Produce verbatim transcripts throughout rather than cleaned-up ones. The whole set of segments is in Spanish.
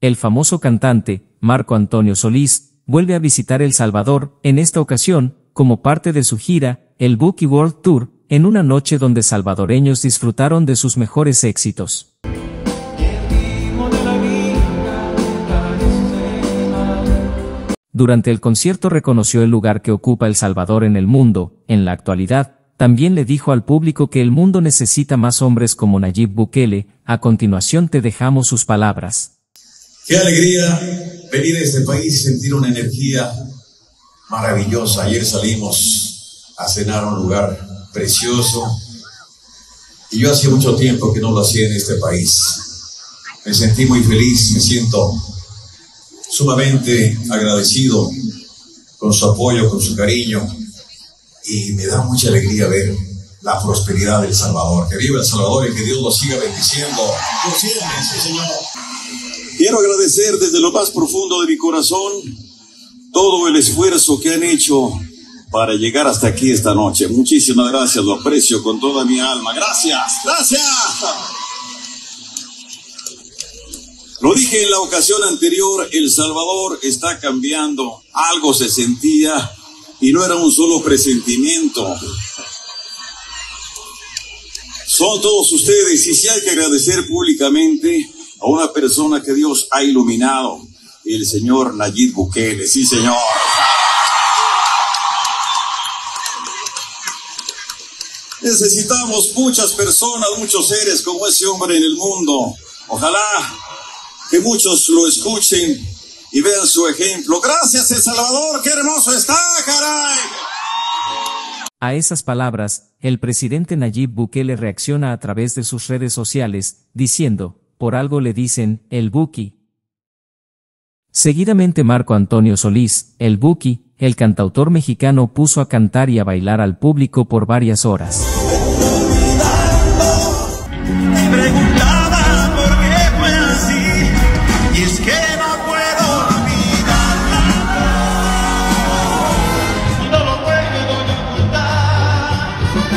El famoso cantante, Marco Antonio Solís, vuelve a visitar El Salvador, en esta ocasión, como parte de su gira, el Buki World Tour, en una noche donde salvadoreños disfrutaron de sus mejores éxitos. Durante el concierto reconoció el lugar que ocupa El Salvador en el mundo. En la actualidad, también le dijo al público que el mundo necesita más hombres como Nayib Bukele. A continuación te dejamos sus palabras. Qué alegría venir a este país y sentir una energía maravillosa. Ayer salimos a cenar a un lugar precioso y yo hacía mucho tiempo que no lo hacía en este país. Me sentí muy feliz, me siento sumamente agradecido con su apoyo, con su cariño, y me da mucha alegría ver la prosperidad de El Salvador. Que viva El Salvador y que Dios lo siga bendiciendo por siempre, sí, Señor. Quiero agradecer desde lo más profundo de mi corazón todo el esfuerzo que han hecho para llegar hasta aquí esta noche. Muchísimas gracias, lo aprecio con toda mi alma. Gracias, gracias. Lo dije en la ocasión anterior, El Salvador está cambiando. Algo se sentía y no era un solo presentimiento. Son todos ustedes, y sí hay que agradecer públicamente a una persona que Dios ha iluminado, el señor Nayib Bukele. Sí, señor. Necesitamos muchas personas, muchos seres como ese hombre en el mundo. Ojalá que muchos lo escuchen y vean su ejemplo. Gracias, El Salvador, qué hermoso está, caray. A esas palabras, el presidente Nayib Bukele reacciona a través de sus redes sociales, diciendo: por algo le dicen, el Buki. Seguidamente Marco Antonio Solís, el Buki, el cantautor mexicano, puso a cantar y a bailar al público por varias horas. Preguntaba por qué fue así, y es que no puedo olvidarla, no lo puedo ocultar.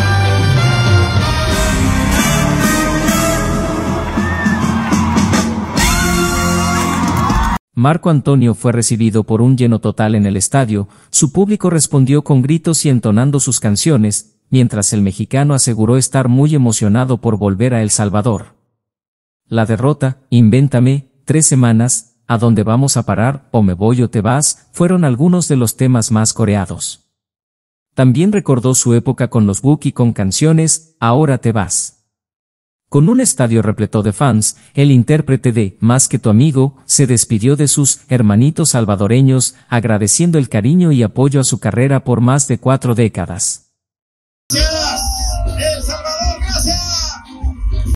Marco Antonio fue recibido por un lleno total en el estadio. Su público respondió con gritos y entonando sus canciones, mientras el mexicano aseguró estar muy emocionado por volver a El Salvador. La derrota, Invéntame, Tres semanas, ¿A dónde vamos a parar? O Me voy o te vas, fueron algunos de los temas más coreados. También recordó su época con los Buki con canciones, Ahora te vas. Con un estadio repleto de fans, el intérprete de Más que tu amigo se despidió de sus hermanitos salvadoreños, agradeciendo el cariño y apoyo a su carrera por más de cuatro décadas. Yeah.